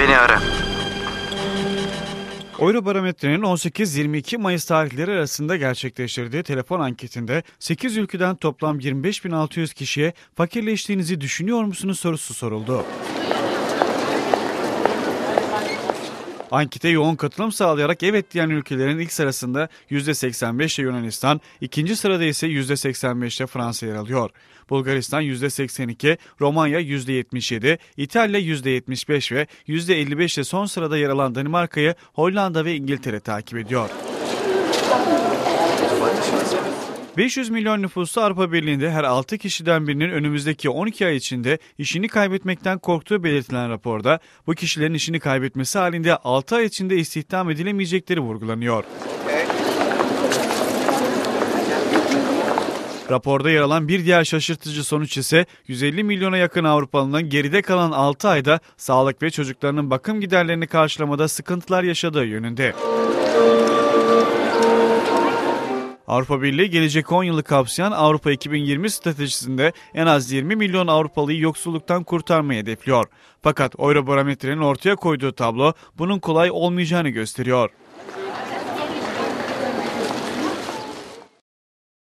beni ara. Eurobarometre'nin 18-22 Mayıs tarihleri arasında gerçekleştirdiği telefon anketinde 8 ülkeden toplam 25.600 kişiye fakirleştiğinizi düşünüyor musunuz sorusu soruldu. Ankete yoğun katılım sağlayarak evet diyen ülkelerin ilk sırasında %85'te Yunanistan, ikinci sırada ise %85'te Fransa yer alıyor. Bulgaristan %82, Romanya %77, İtalya %75 ve %55'te son sırada yer alan Danimarka'yı Hollanda ve İngiltere takip ediyor. 500 milyon nüfuslu Avrupa Birliği'nde her 6 kişiden birinin önümüzdeki 12 ay içinde işini kaybetmekten korktuğu belirtilen raporda bu kişilerin işini kaybetmesi halinde 6 ay içinde istihdam edilemeyecekleri vurgulanıyor. Raporda yer alan bir diğer şaşırtıcı sonuç ise 150 milyona yakın Avrupalı'nın geride kalan 6 ayda sağlık ve çocuklarının bakım giderlerini karşılamada sıkıntılar yaşadığı yönünde. Avrupa Birliği gelecek 10 yılı kapsayan Avrupa 2020 stratejisinde en az 20 milyon Avrupalı'yı yoksulluktan kurtarmayı hedefliyor. Fakat Eurobarometre'nin ortaya koyduğu tablo bunun kolay olmayacağını gösteriyor.